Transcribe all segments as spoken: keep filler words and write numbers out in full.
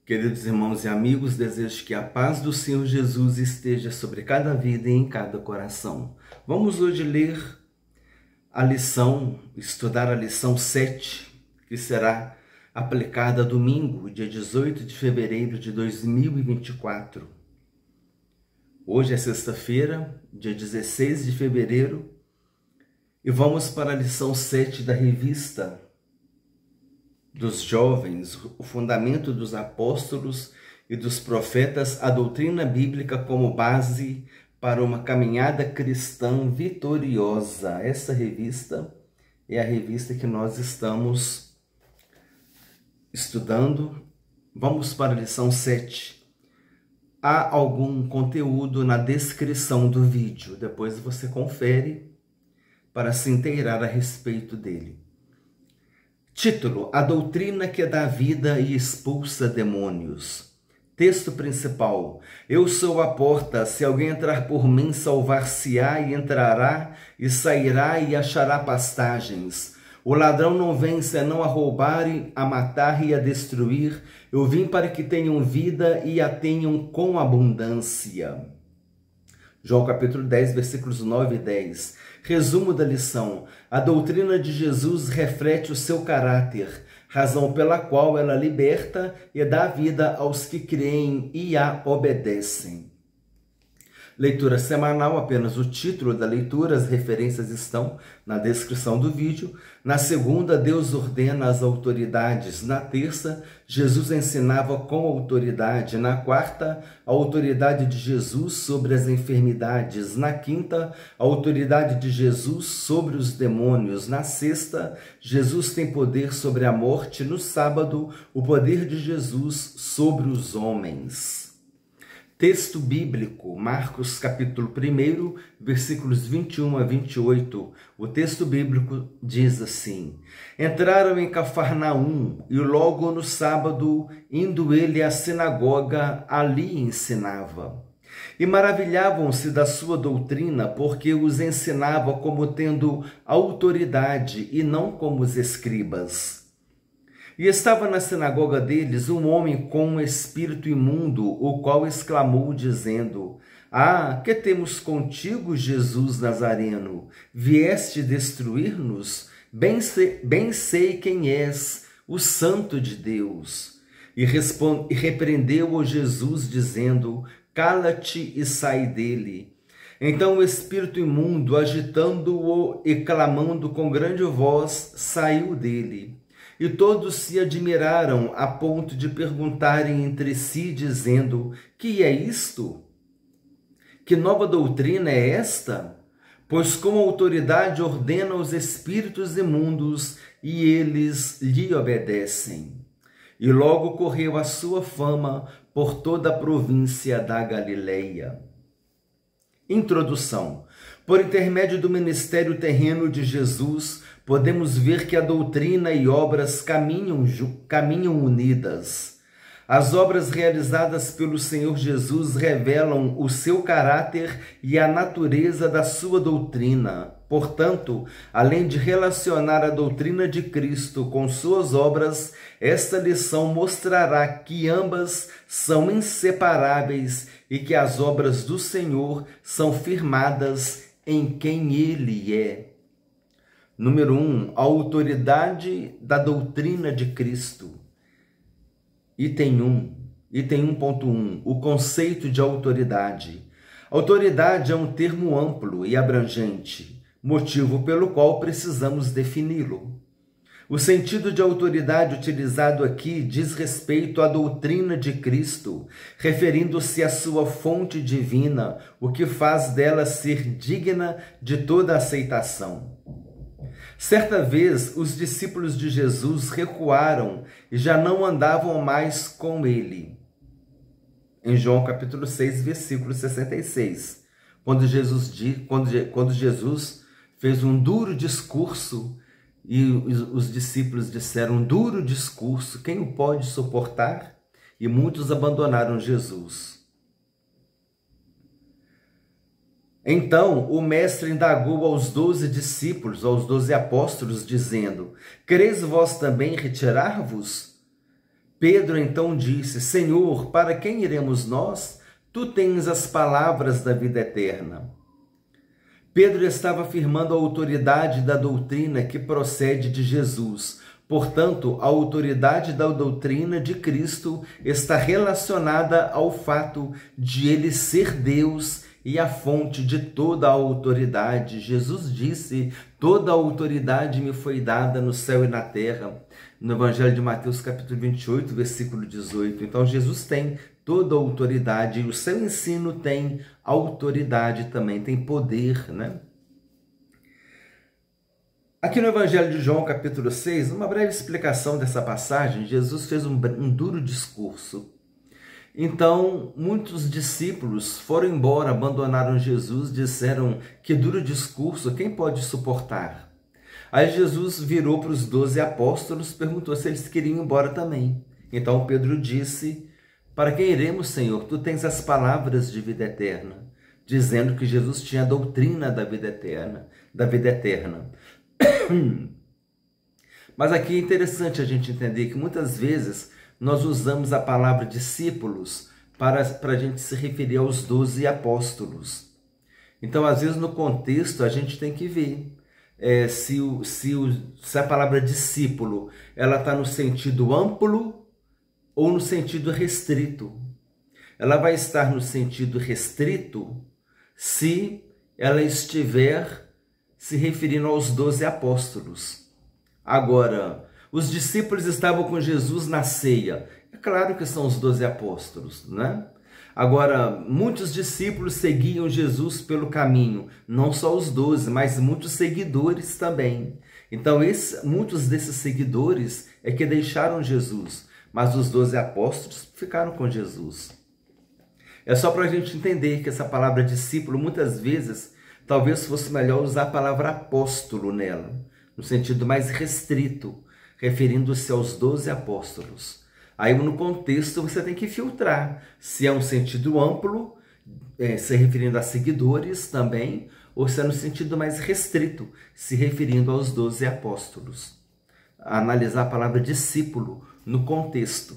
Queridos irmãos e amigos, desejo que a paz do Senhor Jesus esteja sobre cada vida e em cada coração. Vamos hoje ler a lição, estudar a lição sete, que será aplicada domingo, dia dezoito de fevereiro de dois mil e vinte e quatro. Hoje é sexta-feira, dia dezesseis de fevereiro, e vamos para a lição sete da revista dos jovens, o fundamento dos apóstolos e dos profetas, a doutrina bíblica como base para uma caminhada cristã vitoriosa. Essa revista é a revista que nós estamos estudando. Vamos para a lição sete. Há algum conteúdo na descrição do vídeo, depois você confere para se inteirar a respeito dele. Título: A doutrina que dá vida e expulsa demônios. Texto principal: Eu sou a porta, se alguém entrar por mim, salvar-se-á e entrará e sairá e achará pastagens. O ladrão não vem senão a roubar, a matar e a destruir. Eu vim para que tenham vida e a tenham com abundância. João capítulo dez, versículos nove e dez. Resumo da lição: a doutrina de Jesus reflete o seu caráter, razão pela qual ela liberta e dá vida aos que creem e a obedecem. Leitura semanal, apenas o título da leitura, as referências estão na descrição do vídeo. Na segunda, Deus ordena as autoridades. Na terça, Jesus ensinava com autoridade. Na quarta, a autoridade de Jesus sobre as enfermidades. Na quinta, a autoridade de Jesus sobre os demônios. Na sexta, Jesus tem poder sobre a morte. No sábado, o poder de Jesus sobre os homens. Texto bíblico, Marcos capítulo um, versículos vinte e um a vinte e oito. O texto bíblico diz assim: Entraram em Cafarnaum, e logo no sábado, indo ele à sinagoga, ali ensinava. E maravilhavam-se da sua doutrina, porque os ensinava como tendo autoridade, e não como os escribas. E estava na sinagoga deles um homem com um espírito imundo, o qual exclamou, dizendo: Ah, que temos contigo, Jesus Nazareno? Vieste destruir-nos? Bem sei, bem sei quem és, o Santo de Deus. E, responde, e repreendeu-o Jesus, dizendo: Cala-te e sai dele. Então o espírito imundo, agitando-o e clamando com grande voz, saiu dele. E todos se admiraram a ponto de perguntarem entre si, dizendo: Que é isto? Que nova doutrina é esta? Pois com autoridade ordena os espíritos imundos e eles lhe obedecem. E logo correu a sua fama por toda a província da Galileia. Introdução. Por intermédio do ministério terreno de Jesus, podemos ver que a doutrina e obras caminham, caminham unidas. As obras realizadas pelo Senhor Jesus revelam o seu caráter e a natureza da sua doutrina. Portanto, além de relacionar a doutrina de Cristo com suas obras, esta lição mostrará que ambas são inseparáveis e que as obras do Senhor são firmadas em quem Ele é. Número um, a autoridade da doutrina de Cristo. Item um, item um ponto um, o conceito de autoridade. Autoridade é um termo amplo e abrangente, motivo pelo qual precisamos defini-lo. O sentido de autoridade utilizado aqui diz respeito à doutrina de Cristo, referindo-se à sua fonte divina, o que faz dela ser digna de toda aceitação. Certa vez, os discípulos de Jesus recuaram e já não andavam mais com ele. Em João capítulo seis, versículo sessenta e seis, quando Jesus, quando, quando Jesus fez um duro discurso e os, os discípulos disseram: um duro discurso, quem o pode suportar? E muitos abandonaram Jesus. Então o mestre indagou aos doze discípulos, aos doze apóstolos, dizendo: Quereis vós também retirar-vos? Pedro então disse: Senhor, para quem iremos nós? Tu tens as palavras da vida eterna. Pedro estava afirmando a autoridade da doutrina que procede de Jesus. Portanto, a autoridade da doutrina de Cristo está relacionada ao fato de ele ser Deus e a fonte de toda a autoridade. Jesus disse: toda a autoridade me foi dada no céu e na terra, no Evangelho de Mateus, capítulo vinte e oito, versículo dezoito. Então, Jesus tem toda a autoridade, e o seu ensino tem autoridade também, tem poder, né? Aqui no Evangelho de João, capítulo seis, uma breve explicação dessa passagem, Jesus fez um, um duro discurso. Então, muitos discípulos foram embora, abandonaram Jesus, disseram: que duro discurso, quem pode suportar? Aí Jesus virou para os doze apóstolos, perguntou se eles queriam ir embora também. Então Pedro disse: para quem iremos, Senhor? Tu tens as palavras de vida eterna, dizendo que Jesus tinha a doutrina da vida eterna, da vida eterna. Mas aqui é interessante a gente entender que muitas vezes nós usamos a palavra discípulos para, para a gente se referir aos doze apóstolos. Então, às vezes, no contexto, a gente tem que ver é, se, o, se, o, se a palavra discípulo ela está no sentido amplo ou no sentido restrito. Ela vai estar no sentido restrito se ela estiver se referindo aos doze apóstolos. Agora, os discípulos estavam com Jesus na ceia. É claro que são os doze apóstolos, né? Agora, muitos discípulos seguiam Jesus pelo caminho. Não só os doze, mas muitos seguidores também. Então, esse, muitos desses seguidores é que deixaram Jesus. Mas os doze apóstolos ficaram com Jesus. É só para a gente entender que essa palavra discípulo, muitas vezes, talvez fosse melhor usar a palavra apóstolo nela, no sentido mais restrito, referindo-se aos doze apóstolos. Aí, no contexto, você tem que filtrar se é um sentido amplo, é, se referindo a seguidores também, ou se é no sentido mais restrito, se referindo aos doze apóstolos. Analisar a palavra discípulo no contexto.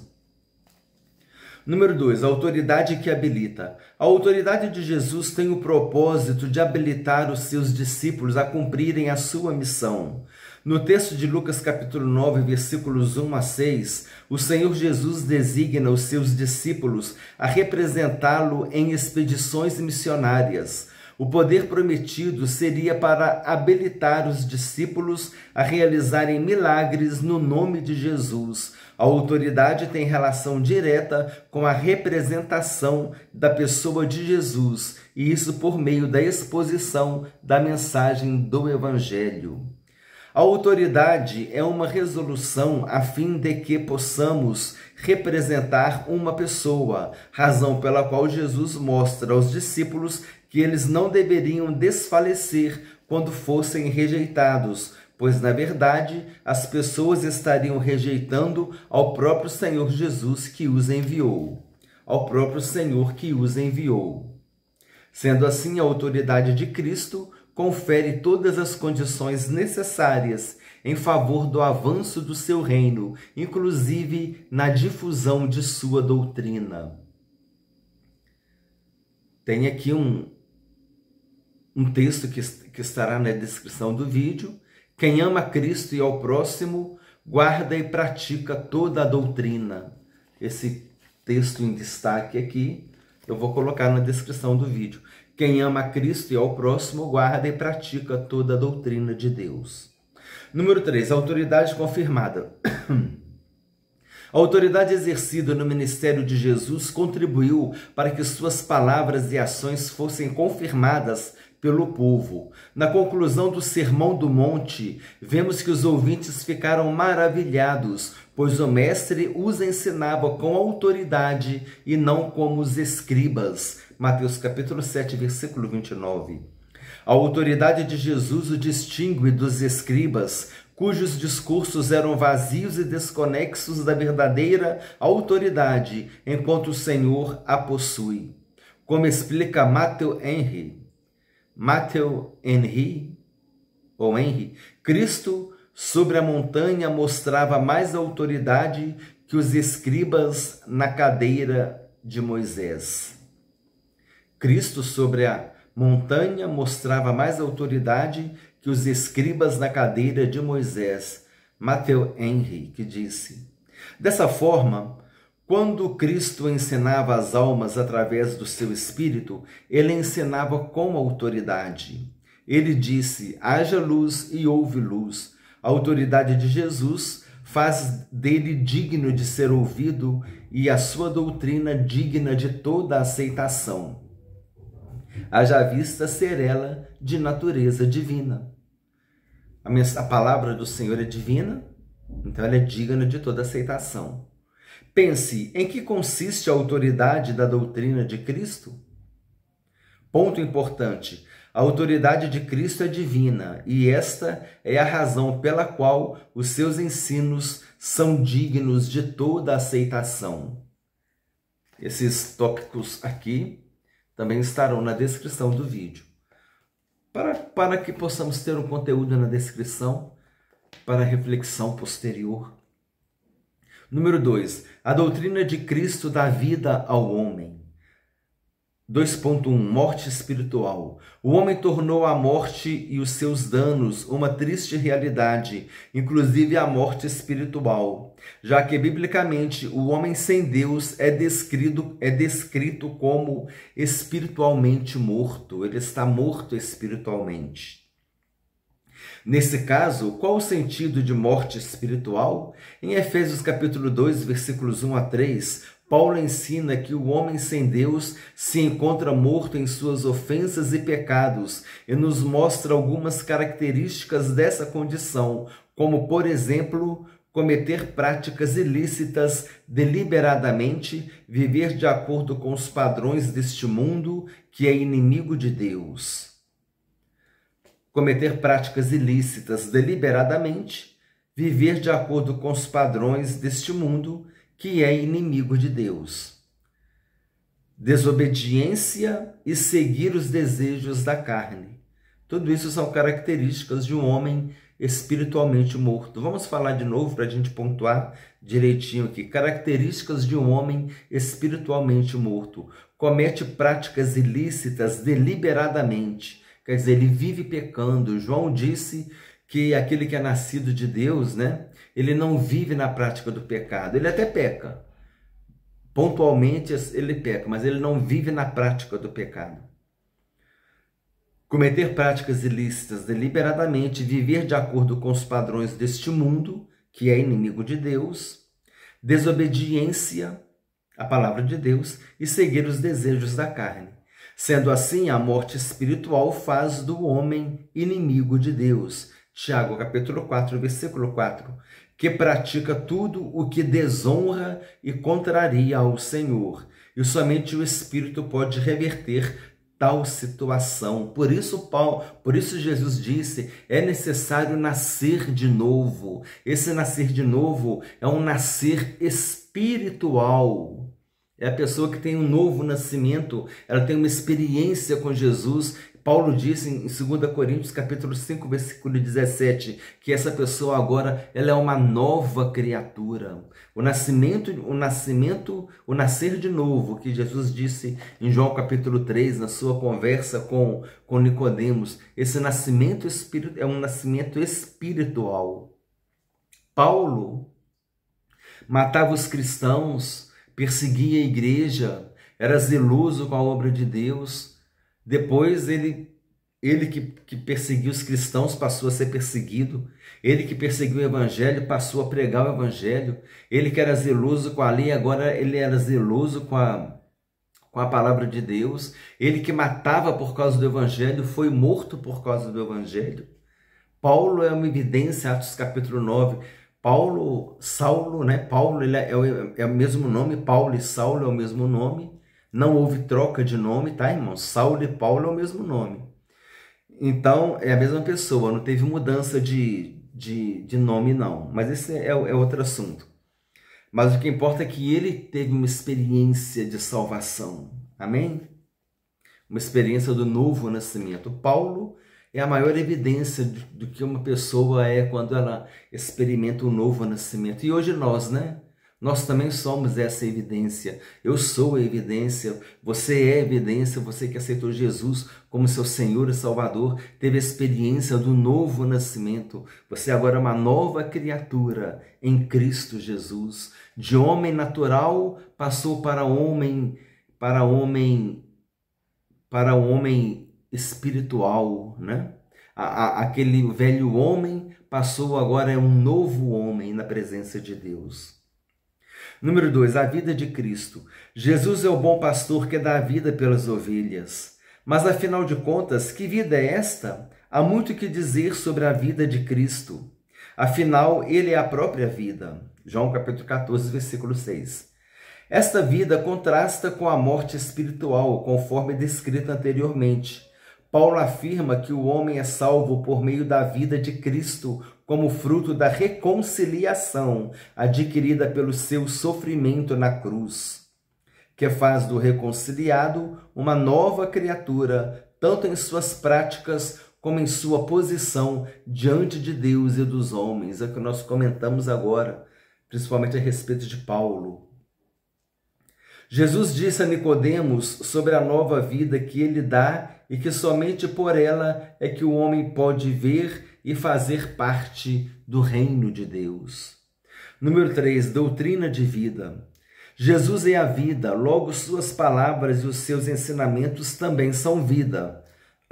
Número dois, a autoridade que habilita. A autoridade de Jesus tem o propósito de habilitar os seus discípulos a cumprirem a sua missão. No texto de Lucas capítulo nove, versículos um a seis, o Senhor Jesus designa os seus discípulos a representá-lo em expedições missionárias. O poder prometido seria para habilitar os discípulos a realizarem milagres no nome de Jesus. A autoridade tem relação direta com a representação da pessoa de Jesus, e isso por meio da exposição da mensagem do Evangelho. A autoridade é uma resolução a fim de que possamos representar uma pessoa, razão pela qual Jesus mostra aos discípulos que eles não deveriam desfalecer quando fossem rejeitados, pois, na verdade, as pessoas estariam rejeitando ao próprio Senhor Jesus que os enviou. Ao próprio Senhor que os enviou. Sendo assim, a autoridade de Cristo confere todas as condições necessárias em favor do avanço do seu reino, inclusive na difusão de sua doutrina. Tem aqui um, um texto que, que estará na descrição do vídeo. Quem ama Cristo e ao próximo, guarda e pratica toda a doutrina. Esse texto em destaque aqui, eu vou colocar na descrição do vídeo. Quem ama Cristo e ao próximo, guarda e pratica toda a doutrina de Deus. Número três, autoridade confirmada. A autoridade exercida no ministério de Jesus contribuiu para que suas palavras e ações fossem confirmadas pelo povo. Na conclusão do Sermão do Monte, vemos que os ouvintes ficaram maravilhados, pois o mestre os ensinava com autoridade e não como os escribas. Mateus capítulo sete, versículo vinte e nove. A autoridade de Jesus o distingue dos escribas, cujos discursos eram vazios e desconexos da verdadeira autoridade, enquanto o Senhor a possui. Como explica Matthew Henry, Matthew Henry, ou Henry, Cristo sobre a montanha mostrava mais autoridade que os escribas na cadeira de Moisés. Cristo sobre a montanha mostrava mais autoridade que os escribas na cadeira de Moisés. Matthew Henry, que disse: dessa forma, quando Cristo ensinava as almas através do seu Espírito, ele ensinava com autoridade. Ele disse: haja luz e houve luz. A autoridade de Jesus faz dele digno de ser ouvido e a sua doutrina digna de toda aceitação. Haja vista ser ela de natureza divina. A, minha, a palavra do Senhor é divina, então ela é digna de toda aceitação. Pense em que consiste a autoridade da doutrina de Cristo. Ponto importante: a autoridade de Cristo é divina e esta é a razão pela qual os seus ensinos são dignos de toda aceitação. Esses tópicos aqui também estarão na descrição do vídeo, para, para que possamos ter um conteúdo na descrição para reflexão posterior. Número dois. A doutrina de Cristo dá vida ao homem. dois ponto um. Morte espiritual. O homem tornou a morte e os seus danos uma triste realidade, inclusive a morte espiritual, já que, biblicamente, o homem sem Deus é descrito, é descrito como espiritualmente morto. Ele está morto espiritualmente. Nesse caso, qual o sentido de morte espiritual? Em Efésios capítulo dois, versículos um a três, Paulo ensina que o homem sem Deus se encontra morto em suas ofensas e pecados e nos mostra algumas características dessa condição, como, por exemplo, cometer práticas ilícitas deliberadamente, viver de acordo com os padrões deste mundo que é inimigo de Deus. Cometer práticas ilícitas deliberadamente, viver de acordo com os padrões deste mundo que é inimigo de Deus. Desobediência e seguir os desejos da carne. Tudo isso são características de um homem espiritualmente morto. Vamos falar de novo para a gente pontuar direitinho aqui. Características de um homem espiritualmente morto. Comete práticas ilícitas deliberadamente. Quer dizer, ele vive pecando. João disse que aquele que é nascido de Deus, né, ele não vive na prática do pecado. Ele até peca. Pontualmente ele peca, mas ele não vive na prática do pecado. Cometer práticas ilícitas deliberadamente, viver de acordo com os padrões deste mundo, que é inimigo de Deus, desobediência à palavra de Deus e seguir os desejos da carne. Sendo assim, a morte espiritual faz do homem inimigo de Deus. Tiago, capítulo quatro, versículo quatro, que pratica tudo o que desonra e contraria ao Senhor. E somente o Espírito pode reverter tal situação. Por isso, Paulo, por isso Jesus disse, é necessário nascer de novo. Esse nascer de novo é um nascer espiritual. É a pessoa que tem um novo nascimento, ela tem uma experiência com Jesus. Paulo disse em dois Coríntios capítulo cinco, versículo dezessete, que essa pessoa agora ela é uma nova criatura. O nascimento, o nascimento, o nascer de novo, que Jesus disse em João capítulo três, na sua conversa com, com Nicodemos, esse nascimento espírito, é um nascimento espiritual. Paulo matava os cristãos, perseguia a igreja, era zeloso com a obra de Deus. Depois ele, ele que, que perseguiu os cristãos passou a ser perseguido. Ele que perseguiu o evangelho passou a pregar o evangelho. Ele que era zeloso com a lei, agora ele era zeloso com a, com a palavra de Deus. Ele que matava por causa do evangelho foi morto por causa do evangelho. Paulo é uma evidência, Atos capítulo nove. Paulo, Saulo, né? Paulo ele é, o, é o mesmo nome, Paulo e Saulo é o mesmo nome. Não houve troca de nome, tá, irmãos? Saulo e Paulo é o mesmo nome. Então, é a mesma pessoa, não teve mudança de, de, de nome, não. Mas esse é, é outro assunto. Mas o que importa é que ele teve uma experiência de salvação. Amém? Uma experiência do novo nascimento. Paulo é a maior evidência do, do que uma pessoa é quando ela experimenta um novo nascimento. E hoje nós, né? Nós também somos essa evidência. Eu sou a evidência, você é a evidência, você que aceitou Jesus como seu Senhor e Salvador, teve a experiência do novo nascimento. Você agora é uma nova criatura em Cristo Jesus. De homem natural passou para homem, para homem, para homem espiritual, né? A, a, aquele velho homem passou agora é um novo homem na presença de Deus. Número dois, a vida de Cristo. Jesus é o bom pastor que dá a vida pelas ovelhas. Mas, afinal de contas, que vida é esta? Há muito que dizer sobre a vida de Cristo. Afinal, ele é a própria vida. João capítulo quatorze, versículo seis. Esta vida contrasta com a morte espiritual, conforme descrita anteriormente. Paulo afirma que o homem é salvo por meio da vida de Cristo, como fruto da reconciliação adquirida pelo seu sofrimento na cruz, que faz do reconciliado uma nova criatura, tanto em suas práticas como em sua posição diante de Deus e dos homens. É o que nós comentamos agora, principalmente a respeito de Paulo. Jesus disse a Nicodemos sobre a nova vida que ele dá e que somente por ela é que o homem pode ver e fazer parte do reino de Deus. Número três, doutrina de vida. Jesus é a vida, logo suas palavras e os seus ensinamentos também são vida.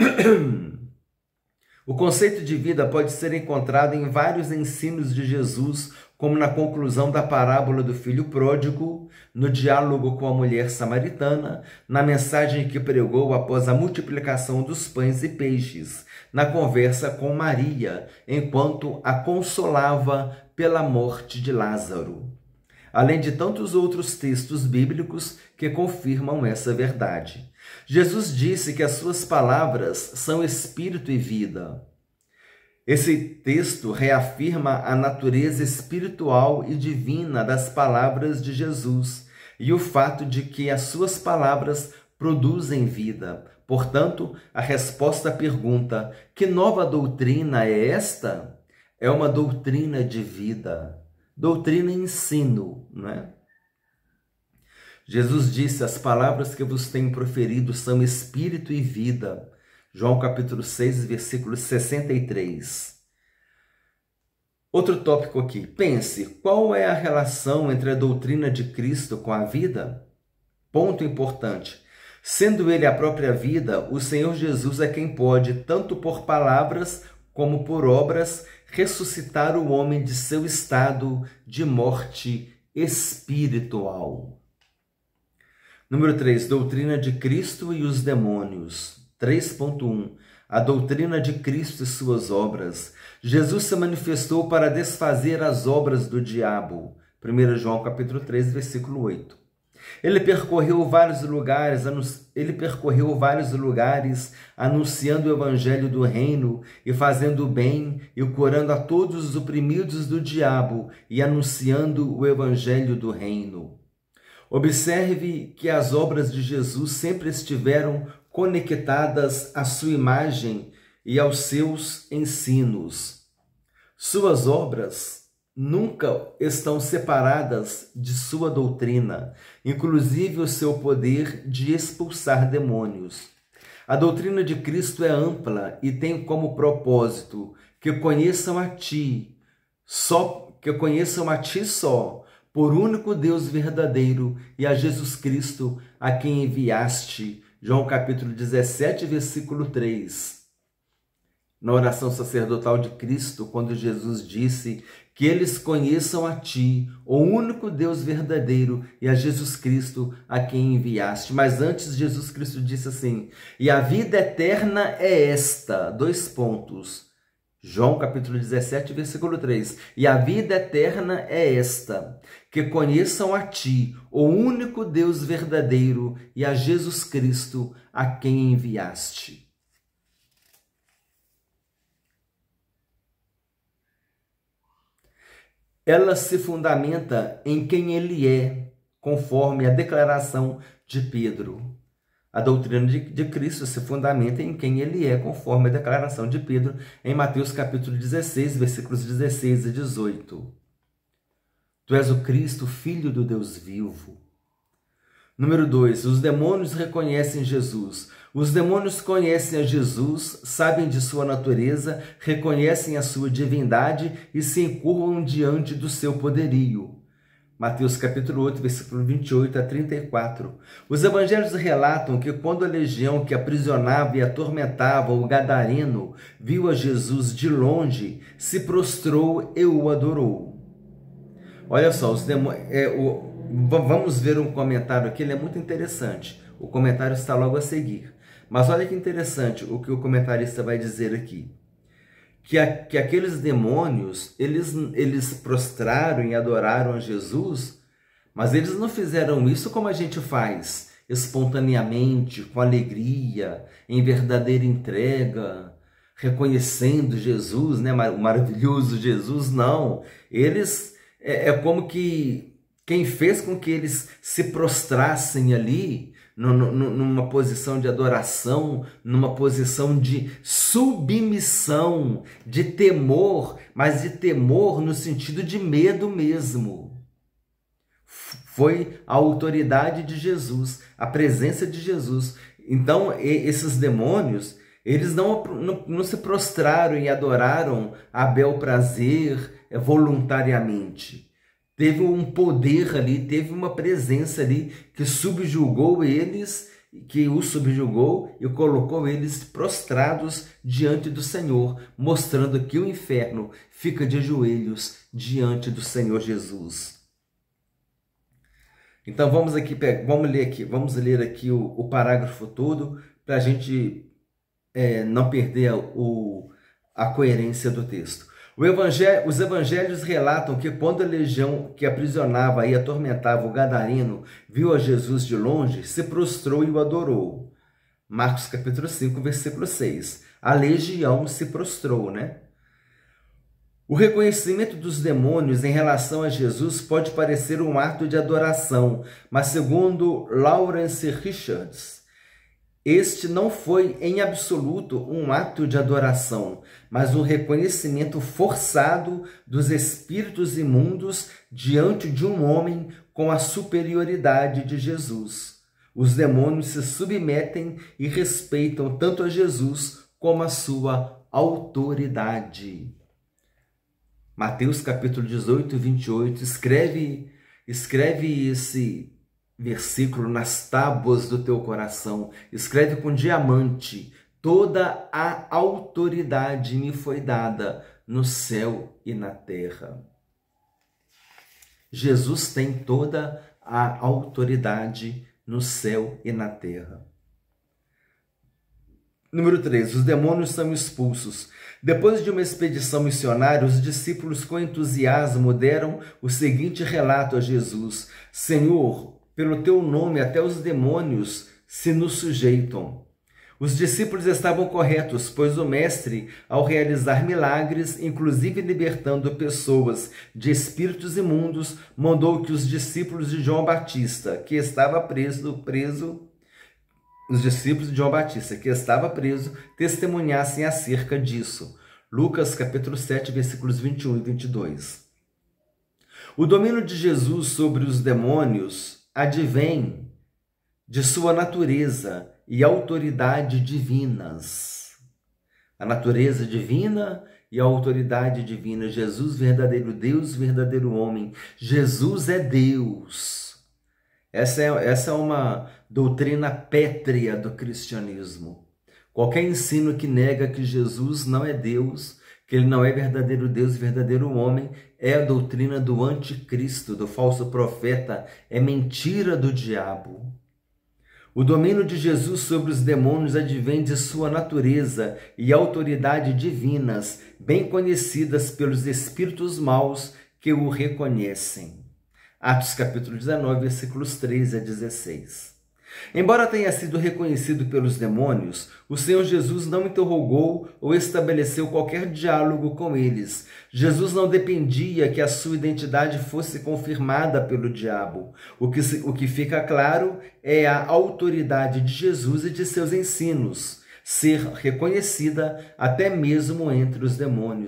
O conceito de vida pode ser encontrado em vários ensinos de Jesus, como na conclusão da parábola do filho pródigo, no diálogo com a mulher samaritana, na mensagem que pregou após a multiplicação dos pães e peixes, na conversa com Maria, enquanto a consolava pela morte de Lázaro. Além de tantos outros textos bíblicos que confirmam essa verdade. Jesus disse que as suas palavras são espírito e vida. Esse texto reafirma a natureza espiritual e divina das palavras de Jesus e o fato de que as suas palavras produzem vida. Portanto, a resposta à pergunta: que nova doutrina é esta? É uma doutrina de vida. Doutrina e ensino, não é? Jesus disse: as palavras que vos tenho proferido são espírito e vida. João capítulo seis, versículo sessenta e três. Outro tópico aqui. Pense, qual é a relação entre a doutrina de Cristo com a vida? Ponto importante. Sendo ele a própria vida, o Senhor Jesus é quem pode, tanto por palavras como por obras, ressuscitar o homem de seu estado de morte espiritual. Número três, doutrina de Cristo e os demônios. três ponto um, a doutrina de Cristo e suas obras. Jesus se manifestou para desfazer as obras do diabo. primeiro João capítulo três, versículo oito. Ele percorreu vários lugares, ele percorreu vários lugares, anunciando o evangelho do reino e fazendo o bem e curando a todos os oprimidos do diabo e anunciando o evangelho do reino. Observe que as obras de Jesus sempre estiveram conectadas à sua imagem e aos seus ensinos. Suas obras nunca estão separadas de sua doutrina, inclusive o seu poder de expulsar demônios. A doutrina de Cristo é ampla e tem como propósito que conheçam a ti, só que conheçam a ti só, por único Deus verdadeiro, e a Jesus Cristo, a quem enviaste. João capítulo dezessete, versículo três. Na oração sacerdotal de Cristo, quando Jesus disse que eles conheçam a ti, o único Deus verdadeiro, e a Jesus Cristo, a quem enviaste. Mas antes, Jesus Cristo disse assim: e a vida eterna é esta, dois pontos. João capítulo dezessete, versículo três. E a vida eterna é esta, que conheçam a ti, o único Deus verdadeiro, e a Jesus Cristo, a quem enviaste. Ela se fundamenta em quem ele é, conforme a declaração de Pedro. A doutrina de, de Cristo se fundamenta em quem ele é, conforme a declaração de Pedro, em Mateus capítulo dezesseis, versículos dezesseis e dezoito. Tu és o Cristo, Filho do Deus vivo. Número dois, os demônios reconhecem Jesus. Os demônios conhecem a Jesus, sabem de sua natureza, reconhecem a sua divindade e se encurvam diante do seu poderio. Mateus capítulo oito, versículo vinte e oito a trinta e quatro. Os evangelhos relatam que quando a legião que aprisionava e atormentava o gadareno viu a Jesus de longe, se prostrou e o adorou. Olha só, os demônios, é, o, vamos ver um comentário aqui, ele é muito interessante. O comentário está logo a seguir. Mas olha que interessante o que o comentarista vai dizer aqui. Que, a, que aqueles demônios, eles, eles prostraram e adoraram a Jesus, mas eles não fizeram isso como a gente faz, espontaneamente, com alegria, em verdadeira entrega, reconhecendo Jesus, né, o maravilhoso Jesus, não. Eles, é, é como que quem fez com que eles se prostrassem ali, numa posição de adoração, numa posição de submissão, de temor, mas de temor no sentido de medo mesmo. Foi a autoridade de Jesus, a presença de Jesus. Então, esses demônios, eles não, não, não se prostraram e adoraram a bel prazer voluntariamente. Teve um poder ali, teve uma presença ali que subjugou eles, que os subjugou e colocou eles prostrados diante do Senhor, mostrando que o inferno fica de joelhos diante do Senhor Jesus. Então vamos aqui, vamos ler aqui, vamos ler aqui o, o parágrafo todo para a gente é, não perder o, a coerência do texto. O evangelho, os evangelhos relatam que quando a legião que aprisionava e atormentava o gadareno viu a Jesus de longe, se prostrou e o adorou. Marcos capítulo cinco, versículo seis. A legião se prostrou, né? O reconhecimento dos demônios em relação a Jesus pode parecer um ato de adoração, mas segundo Lawrence Richards, este não foi em absoluto um ato de adoração, mas um reconhecimento forçado dos espíritos imundos diante de um homem com a superioridade de Jesus. Os demônios se submetem e respeitam tanto a Jesus como a sua autoridade. Mateus capítulo dezoito, vinte e oito, escreve, escreve esse versículo nas tábuas do teu coração, escreve com diamante: toda a autoridade me foi dada no céu e na terra. Jesus tem toda a autoridade no céu e na terra. Número três, os demônios são expulsos. Depois de uma expedição missionária, os discípulos com entusiasmo deram o seguinte relato a Jesus: Senhor, pelo teu nome até os demônios se nos sujeitam. Os discípulos estavam corretos, pois o Mestre, ao realizar milagres, inclusive libertando pessoas de espíritos imundos, mandou que os discípulos de João Batista, que estava preso, preso, os discípulos de João Batista, que estava preso, testemunhassem acerca disso. Lucas capítulo sete, versículos vinte e um e vinte e dois. O domínio de Jesus sobre os demônios advém de sua natureza e autoridade divinas. A natureza divina e a autoridade divina. Jesus, verdadeiro Deus, verdadeiro homem. Jesus é Deus. Essa é, essa é uma doutrina pétrea do cristianismo. Qualquer ensino que nega que Jesus não é Deus, que ele não é verdadeiro Deus e verdadeiro homem, é a doutrina do anticristo, do falso profeta, é mentira do diabo. O domínio de Jesus sobre os demônios advém de sua natureza e autoridade divinas, bem conhecidas pelos espíritos maus que o reconhecem. Atos capítulo dezenove, versículos treze a dezesseis. Embora tenha sido reconhecido pelos demônios, o Senhor Jesus não interrogou ou estabeleceu qualquer diálogo com eles. Jesus não dependia que a sua identidade fosse confirmada pelo diabo. O que, o que fica claro é a autoridade de Jesus e de seus ensinos ser reconhecida até mesmo entre os demônios.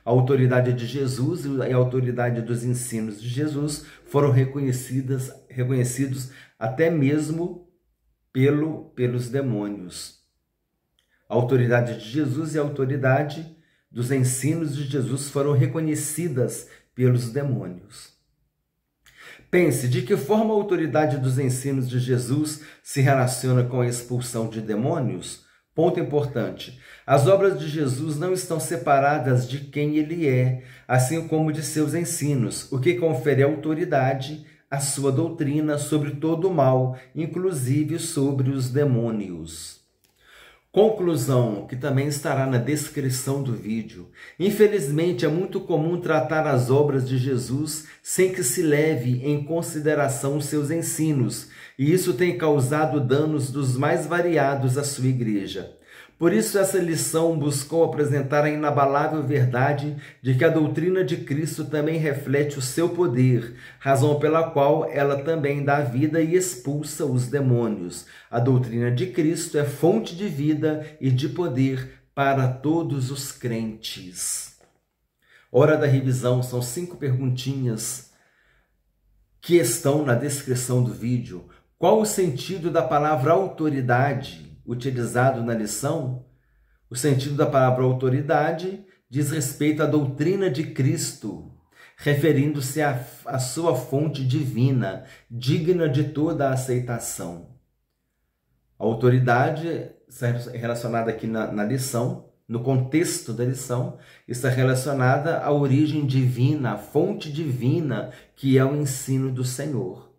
A autoridade de Jesus e a autoridade dos ensinos de Jesus foram reconhecidas, reconhecidos até mesmo pelo, pelos demônios. A autoridade de Jesus e a autoridade dos ensinos de Jesus foram reconhecidas pelos demônios. Pense, de que forma a autoridade dos ensinos de Jesus se relaciona com a expulsão de demônios? Ponto importante. As obras de Jesus não estão separadas de quem ele é, assim como de seus ensinos, o que confere autoridade à sua doutrina sobre todo o mal, inclusive sobre os demônios. Conclusão, que também estará na descrição do vídeo. Infelizmente, é muito comum tratar as obras de Jesus sem que se leve em consideração os seus ensinos, e isso tem causado danos dos mais variados à sua igreja. Por isso, essa lição buscou apresentar a inabalável verdade de que a doutrina de Cristo também reflete o seu poder, razão pela qual ela também dá vida e expulsa os demônios. A doutrina de Cristo é fonte de vida e de poder para todos os crentes. Hora da revisão, são cinco perguntinhas que estão na descrição do vídeo. Qual o sentido da palavra autoridade utilizado na lição? O sentido da palavra autoridade diz respeito à doutrina de Cristo, referindo-se à, à sua fonte divina, digna de toda a aceitação. A autoridade relacionada aqui na, na lição, no contexto da lição, está relacionada à origem divina, à fonte divina, que é o ensino do Senhor.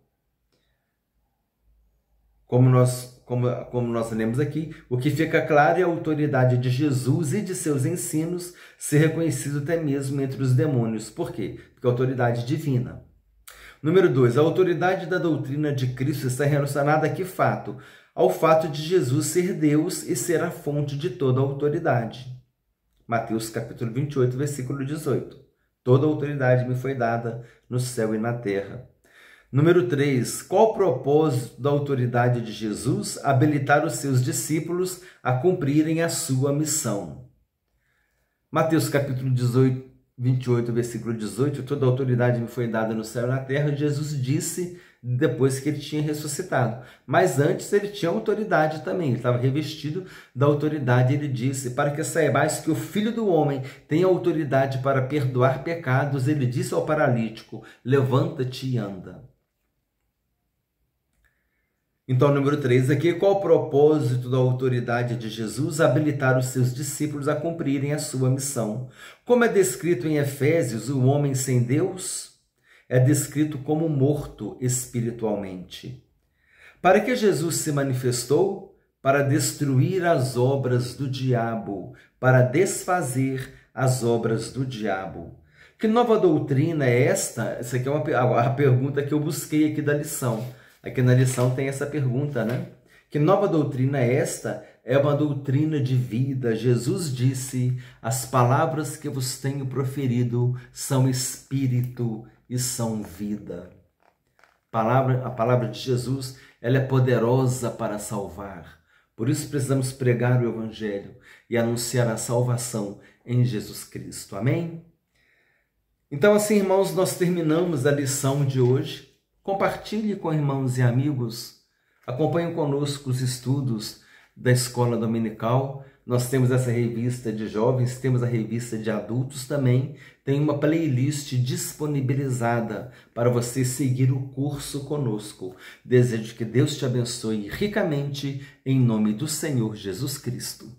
Como nós Como, como nós lemos aqui, o que fica claro é a autoridade de Jesus e de seus ensinos ser reconhecido até mesmo entre os demônios. Por quê? Porque é autoridade divina. Número dois, a autoridade da doutrina de Cristo está relacionada a que fato? Ao fato de Jesus ser Deus e ser a fonte de toda a autoridade. Mateus capítulo vinte e oito, versículo dezoito. Toda a autoridade me foi dada no céu e na terra. Número três, qual o propósito da autoridade de Jesus? Habilitar os seus discípulos a cumprirem a sua missão. Mateus capítulo dezoito, vinte e oito, versículo dezoito, toda a autoridade me foi dada no céu e na terra, Jesus disse depois que ele tinha ressuscitado. Mas antes ele tinha autoridade também, ele estava revestido da autoridade, ele disse, para que saibais que o Filho do Homem tem autoridade para perdoar pecados, ele disse ao paralítico, levanta-te e anda. Então, número três aqui, qual o propósito da autoridade de Jesus? Habilitar os seus discípulos a cumprirem a sua missão. Como é descrito em Efésios, o homem sem Deus é descrito como morto espiritualmente. Para que Jesus se manifestou? Para destruir as obras do diabo, para desfazer as obras do diabo. Que nova doutrina é esta? Essa aqui é uma, a pergunta que eu busquei aqui da lição. Aqui na lição tem essa pergunta, né? Que nova doutrina é esta? É uma doutrina de vida. Jesus disse, as palavras que vos tenho proferido são espírito e são vida. Palavra, a palavra de Jesus, ela é poderosa para salvar. Por isso precisamos pregar o Evangelho e anunciar a salvação em Jesus Cristo. Amém? Então, assim, irmãos, nós terminamos a lição de hoje. Compartilhe com irmãos e amigos, acompanhe conosco os estudos da Escola Dominical. Nós temos essa revista de jovens, temos a revista de adultos também. Tem uma playlist disponibilizada para você seguir o curso conosco. Desejo que Deus te abençoe ricamente, em nome do Senhor Jesus Cristo.